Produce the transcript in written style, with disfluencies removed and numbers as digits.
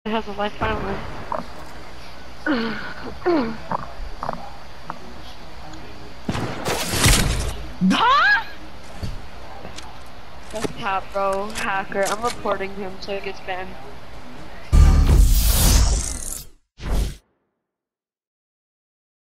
It has a life finally. Huh? That's cap, bro. Hacker. I'm reporting him so he gets banned.